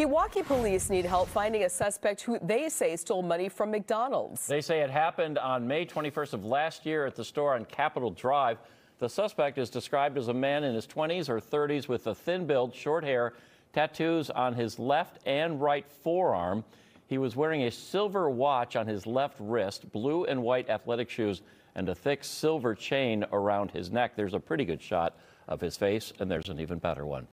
Pewaukee police need help finding a suspect who they say stole money from McDonald's. They say it happened on May 21st of last year at the store on Capitol Drive. The suspect is described as a man in his 20s or 30s with a thin build, short hair, tattoos on his left and right forearm. He was wearing a silver watch on his left wrist, blue and white athletic shoes, and a thick silver chain around his neck. There's a pretty good shot of his face, and there's an even better one.